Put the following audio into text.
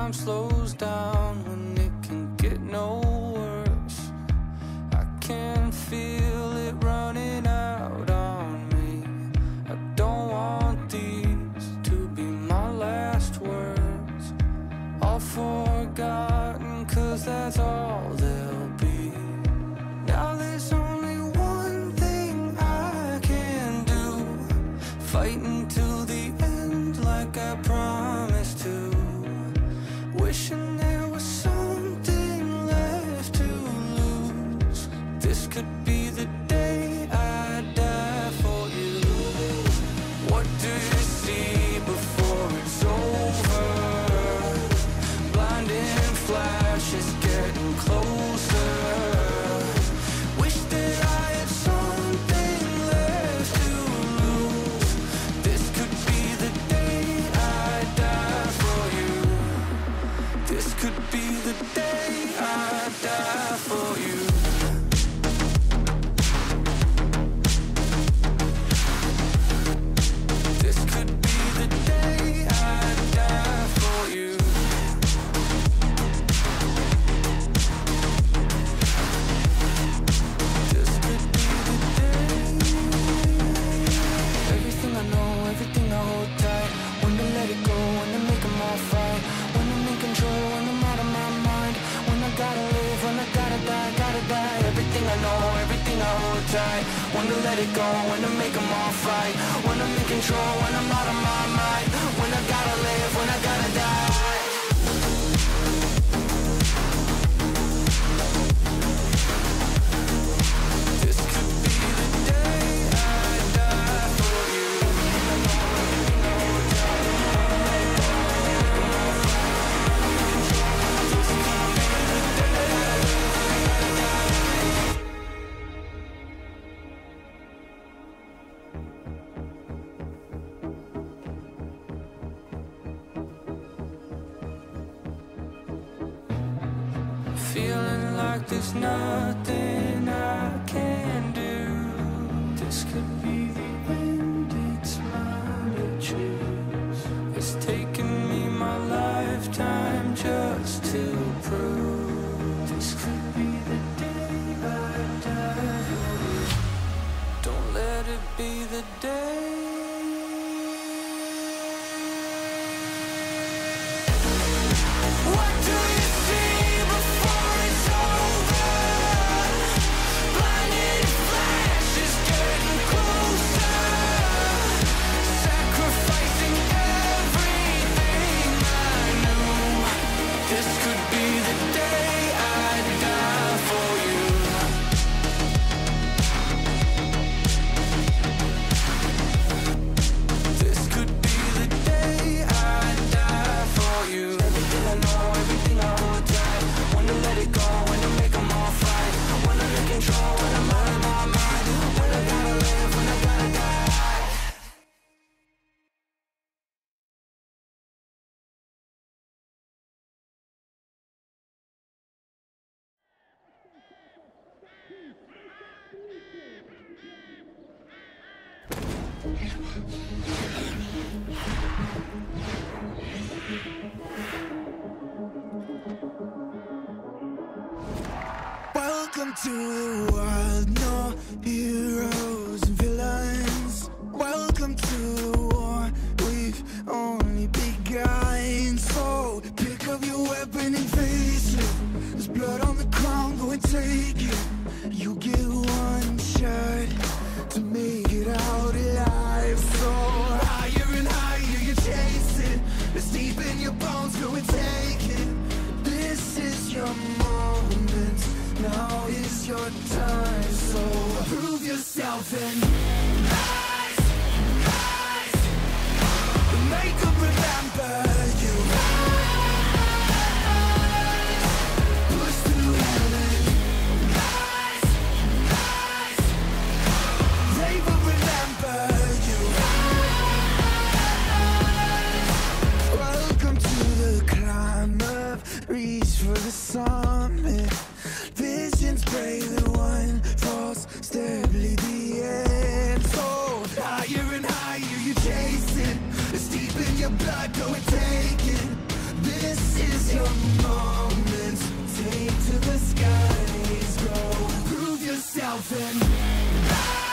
time slows down when it can get no worse. I can feel it running out on me. I don't want these to be my last words. All forgotten, 'cause that's all they'll be. Now there's only one thing I can do, fighting till the end like I promised to. Wishing there was something left to lose. This could be the day I die for you. What do you see before it's over? Blinding flashes getting closer. Wish that I had something left to lose. This could be the day I die for you. This could be the day I die for you. This could be the day I die for you. This could be the day. Everything I know, everything I hold tight. When to let it go, when to make them all fight. When I'm in control, when I'm out of my mind. When I gotta live, when I gotta die, gotta die. Everything I know, everything I hold tight. When to let it go, when to make them all fight. When I'm in control, when I'm out of my mind. When I gotta live, when I gotta die. This could be the day I die for you. Feeling like there's nothing I can do. This could be the end, it's mine to choose. It's taken me my lifetime just to prove. This could be the day I die. Don't let it be the day. What do you see before it's over? Blinded flashes getting closer. Sacrificing everything I knew. This could be the day I die for you. This could be the day I die for you. Everything I know, everything I hold tight. When to let it go, when to make them all fight. When I'm in control, when I'm out of my mind. When I gotta live, when I gotta die. Welcome to the world, no heroes and villains. Welcome to the war, we've only begun. So pick up your weapon and face it. There's blood on the ground, go and take it. You get one shot to make it out alive. So higher and higher you chase it. It's deep in your bones, go and take it. This is your moment, now is your time. So prove yourself and rise, rise. Make them remember you. Rise, push through heaven. Rise, rise. They will remember you. Rise. Welcome to the climb up, reach for the summit. Visions brave, the one false stare, bleed the air. again.